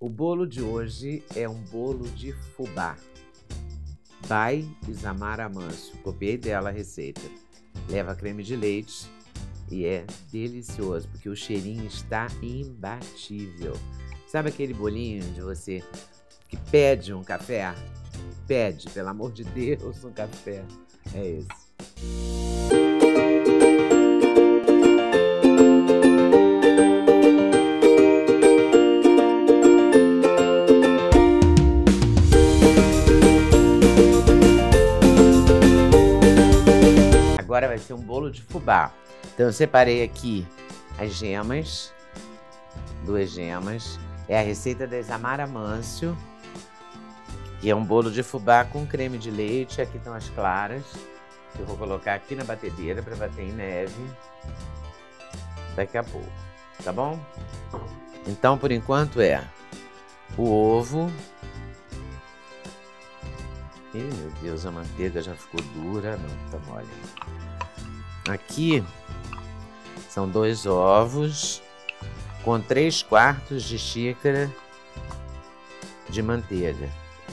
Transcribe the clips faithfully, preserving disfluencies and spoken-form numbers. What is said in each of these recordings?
O bolo de hoje é um bolo de fubá. By Isamara Manso. Copiei dela a receita. Leva creme de leite e é delicioso, porque o cheirinho está imbatível. Sabe aquele bolinho de você que pede um café? Pede, pelo amor de Deus, um café. É esse. Agora vai ser um bolo de fubá. Então eu separei aqui as gemas, duas gemas. É a receita da Isamara Manso, que é um bolo de fubá com creme de leite. Aqui estão as claras, que eu vou colocar aqui na batedeira para bater em neve daqui a pouco, tá bom? Então, por enquanto é o ovo. Ih, meu Deus, a manteiga já ficou dura, não, tá mole. Aqui são dois ovos com três quartos de xícara de manteiga.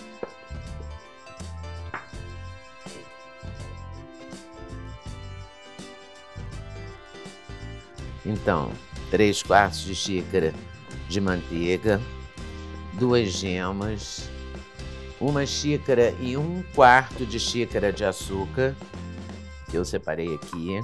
Então, três quartos de xícara de manteiga, duas gemas, uma xícara e um quarto de xícara de açúcar, que eu separei aqui.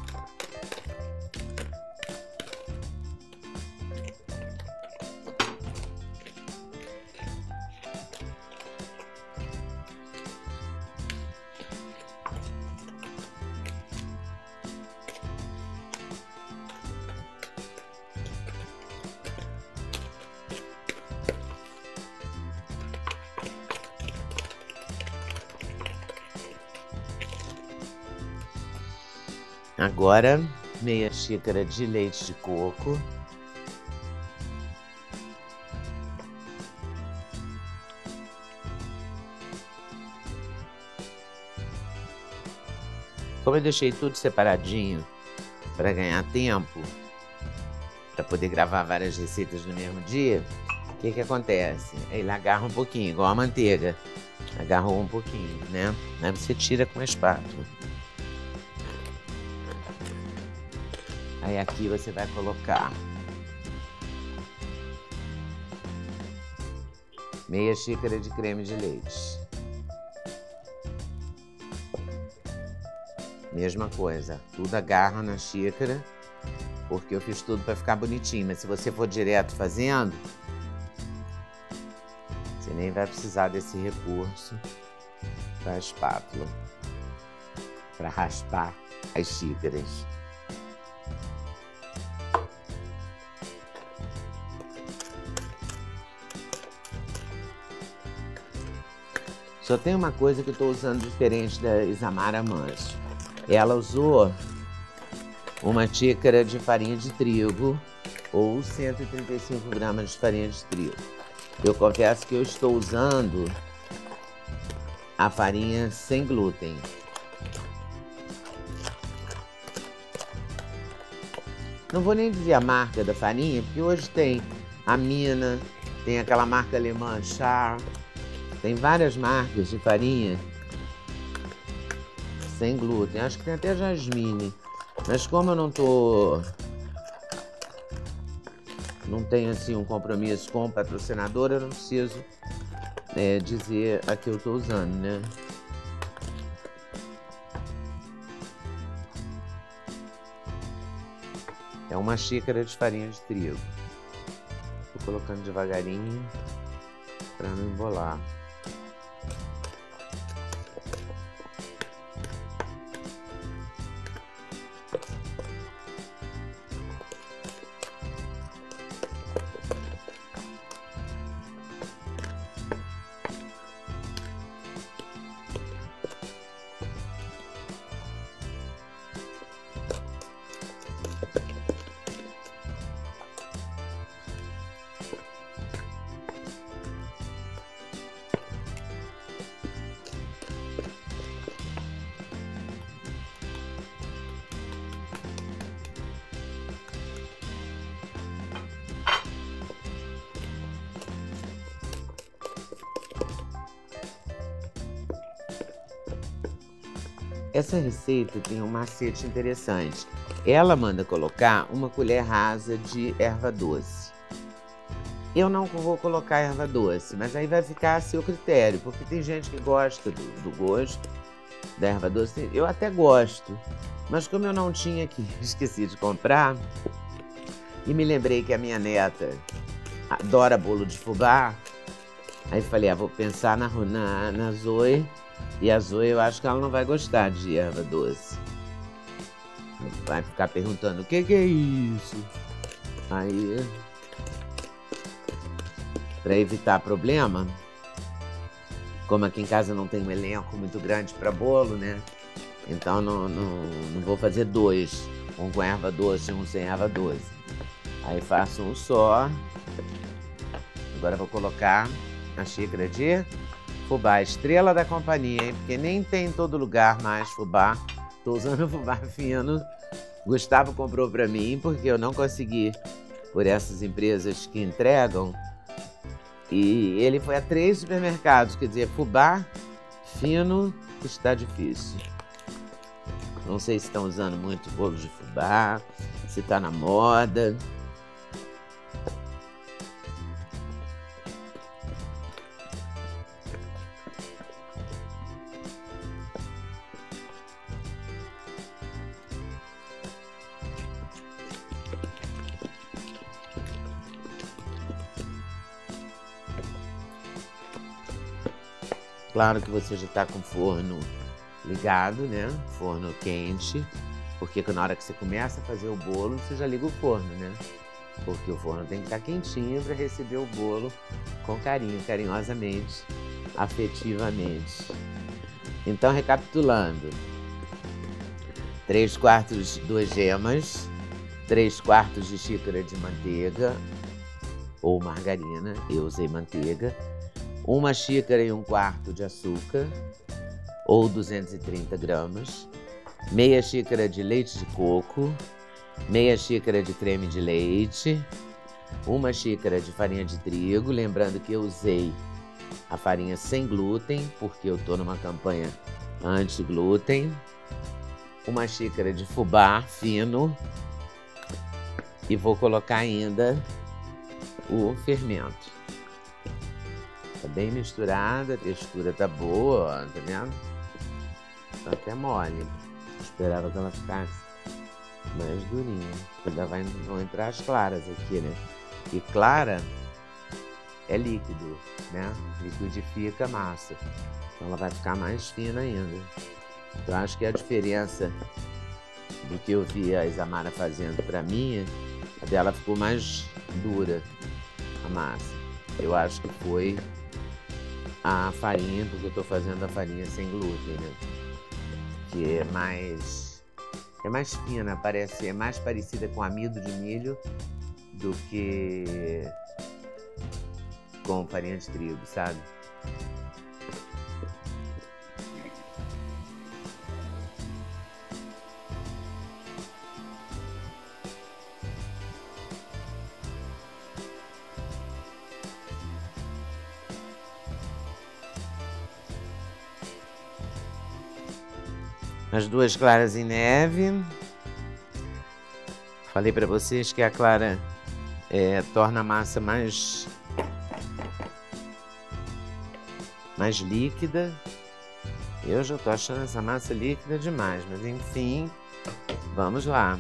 Agora, meia xícara de leite de coco. Como eu deixei tudo separadinho para ganhar tempo, para poder gravar várias receitas no mesmo dia, o que que acontece? Ele agarra um pouquinho, igual a manteiga. Agarrou um pouquinho, né? Aí você tira com a espátula. Aí aqui você vai colocar meia xícara de creme de leite. Mesma coisa, tudo agarra na xícara, porque eu fiz tudo para ficar bonitinho. Mas se você for direto fazendo, você nem vai precisar desse recurso da espátula para raspar as xícaras. Só tem uma coisa que eu estou usando diferente da Isamara Manso. Ela usou uma xícara de farinha de trigo ou cento e trinta e cinco gramas de farinha de trigo. Eu confesso que eu estou usando a farinha sem glúten. Não vou nem dizer a marca da farinha, porque hoje tem a Mina, tem aquela marca alemã Char. Tem várias marcas de farinha sem glúten. Acho que tem até jasmine. Mas como eu não tô... não tenho assim um compromisso com o patrocinador, eu não preciso é, dizer a que eu tô usando, né? É uma xícara de farinha de trigo. Tô colocando devagarinho para não embolar. Essa receita tem um macete interessante. Ela manda colocar uma colher rasa de erva doce. Eu não vou colocar erva doce, mas aí vai ficar a seu critério, porque tem gente que gosta do, do gosto da erva doce. Eu até gosto, mas como eu não tinha aqui, esqueci de comprar, e me lembrei que a minha neta adora bolo de fubá, aí falei, ah, vou pensar na, na, na Zoe, e a Zoe eu acho que ela não vai gostar de erva doce. Vai ficar perguntando, o que que é isso? Aí, para evitar problema, como aqui em casa não tem um elenco muito grande para bolo, né? Então não, não, não vou fazer dois, um com erva doce e um sem erva doce. Aí faço um só. Agora vou colocar a xícara de fubá, estrela da companhia, hein? Porque nem tem em todo lugar mais fubá. Tô usando fubá fino. Gustavo comprou para mim porque eu não consegui por essas empresas que entregam. E ele foi a três supermercados, quer dizer, fubá fino está difícil. Não sei se estão usando muito bolo de fubá, se está na moda. Claro que você já está com o forno ligado, né? Forno quente, porque na hora que você começa a fazer o bolo, você já liga o forno, né? Porque o forno tem que estar quentinho para receber o bolo com carinho, carinhosamente, afetivamente. Então, recapitulando: três quartos de duas gemas, três quartos de xícara de manteiga ou margarina, eu usei manteiga, uma xícara e um quarto de açúcar, ou duzentos e trinta gramas, meia xícara de leite de coco, meia xícara de creme de leite, uma xícara de farinha de trigo, lembrando que eu usei a farinha sem glúten, porque eu estou numa campanha anti-glúten, uma xícara de fubá fino e vou colocar ainda o fermento. Tá bem misturada, a textura tá boa, ó, tá vendo? Tá até mole. Eu esperava que ela ficasse mais durinha. Ainda vai, vão entrar as claras aqui, né? E clara é líquido, né? Liquidifica a massa. Então ela vai ficar mais fina ainda. Então acho que a diferença do que eu vi a Isamara fazendo pra mim, a dela ficou mais dura, a massa. Eu acho que foi a farinha, porque eu tô fazendo a farinha sem glúten, né? Que é mais, é mais fina, parece, é mais parecida com amido de milho do que com farinha de trigo, sabe? As duas claras em neve. Falei para vocês que a clara é, torna a massa mais, mais líquida. Eu já tô achando essa massa líquida demais, mas enfim, vamos lá.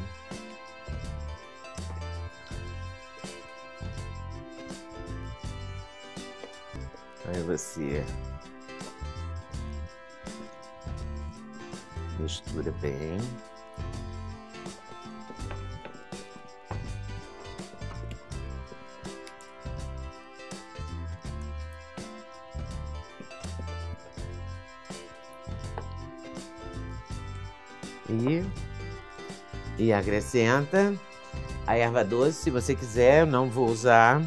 Aí você mistura bem. E, e acrescenta a erva doce, se você quiser, eu não vou usar.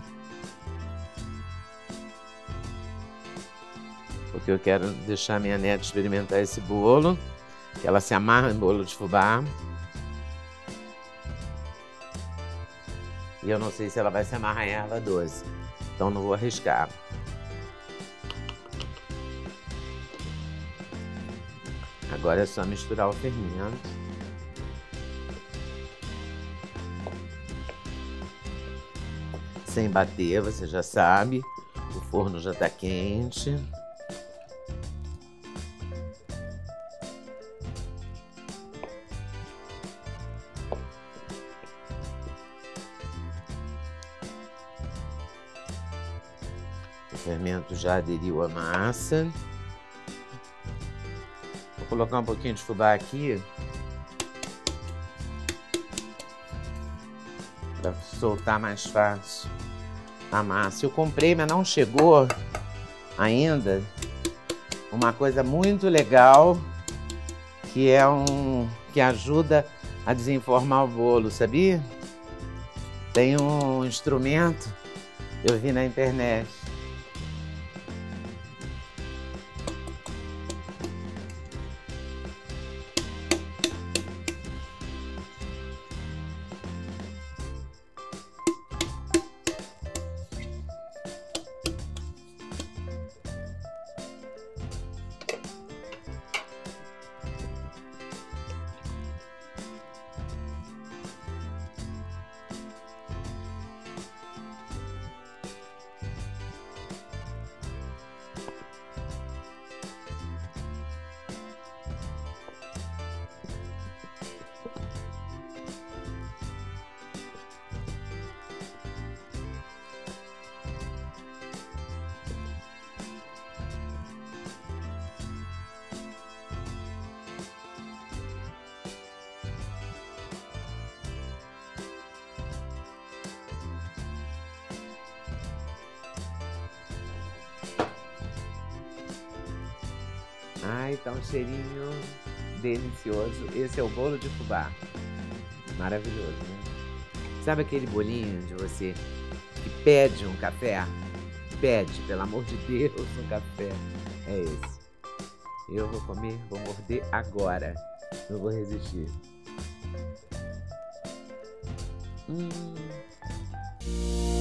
Porque eu quero deixar minha neta experimentar esse bolo. Que ela se amarra em bolo de fubá. E eu não sei se ela vai se amarrar em erva doce. Então não vou arriscar. Agora é só misturar o fermento. Sem bater, você já sabe. O forno já está quente. O fermento já aderiu à massa. Vou colocar um pouquinho de fubá aqui para soltar mais fácil a massa. Eu comprei, mas não chegou ainda uma coisa muito legal que é um que ajuda a desenformar o bolo, sabia? Tem um instrumento, eu vi na internet. Ai, tá um cheirinho delicioso. Esse é o bolo de fubá. Maravilhoso, né? Sabe aquele bolinho de você que pede um café? Pede, pelo amor de Deus, um café. É esse. Eu vou comer, vou morder agora. Não vou resistir. Hum.